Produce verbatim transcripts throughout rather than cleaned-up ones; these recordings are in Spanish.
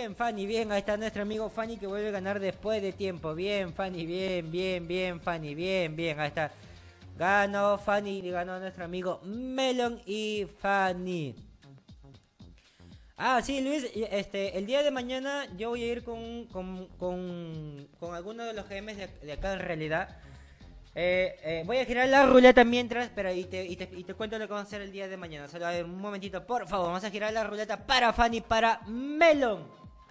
Bien, Fanny, bien. Ahí está nuestro amigo Fanny que vuelve a ganar después de tiempo. Bien, Fanny, bien, bien, bien, Fanny, bien, bien. Ahí está. Ganó Fanny y ganó nuestro amigo Melon y Fanny. Ah, sí, Luis, y, este, el día de mañana yo voy a ir con, con, con, con alguno de los G Ms de, de acá en realidad. Eh, eh, voy a girar la ruleta mientras, pero y te, y te, y te cuento lo que vamos a hacer el día de mañana. Solo a ver, un momentito, por favor, vamos a girar la ruleta para Fanny, para Melon.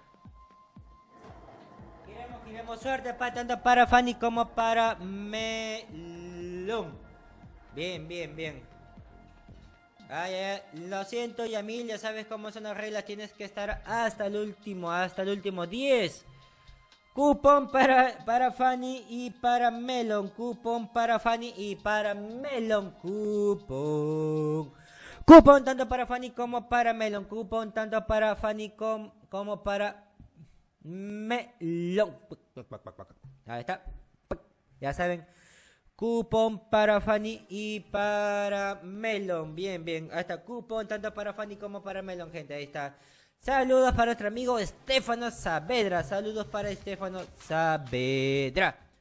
Giremos, giremos, suerte para tanto para Fanny como para Melon. Bien, bien, bien. Ay, ay, lo siento, Yamil, ya sabes cómo son las reglas. Tienes que estar hasta el último, hasta el último. diez. Cupón para, para Fanny y para Melon. Cupón para Fanny y para Melon. Cupón. Cupón tanto para Fanny como para Melon. Cupón tanto para Fanny com, como para Melon. Ahí está. Ya saben. Cupón para Fanny y para Melon. Bien, bien. Ahí está. Cupón tanto para Fanny como para Melon, gente. Ahí está. Saludos para nuestro amigo Estefano Saavedra. Saludos para Estefano Saavedra.